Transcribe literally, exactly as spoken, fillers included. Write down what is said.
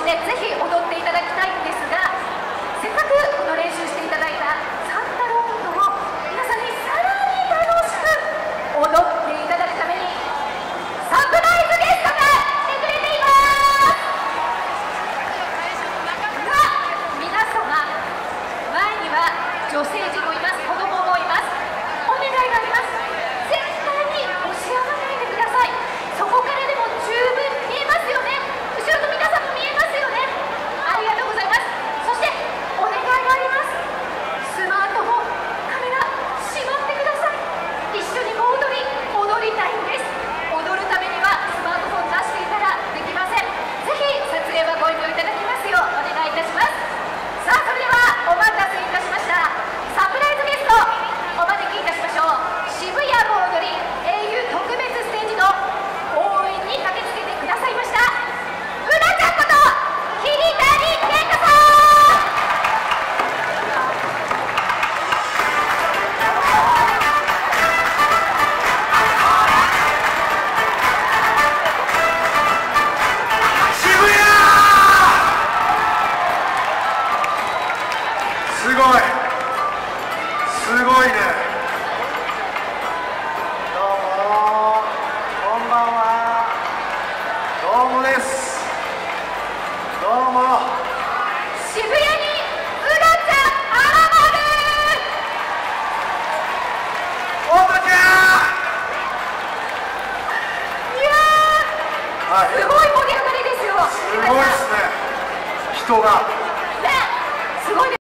しね、ぜひ踊っていただきたいんですが、せっかくこの練習していただいたサンタロウンドを皆さんにさらに楽しく踊っていただくためにサプライズゲストが来てくれていますが、皆様、前には女性陣もいます、子供もいます。お願いがあります。絶対に押し合わないでください。そこからでも十分見えますよね。後ろの皆さんも見えますよね。ありがとうございます。そしてお願いがあります。スマートフォン、カメラしまってください。一緒に盆踊り踊りたいんです。踊るためにはスマートフォン出していたらできません。ぜひ撮影はご遠慮いただきますようお願いいたします。さあ、それではお待たせいたしました。サプライズゲストお招きいたしましょう。渋谷盆踊り英雄特別ステージの応援に駆けつけてくださいましたうなちゃんこと桐谷健太さん。 渋谷すごいすごいね。どうもこんばんは。どうもです。どうも。 渋谷にうなちゃん現る。 おとちゃいやん。はい。 ー、すごい盛り上がりですよ。 すごいですね。人が。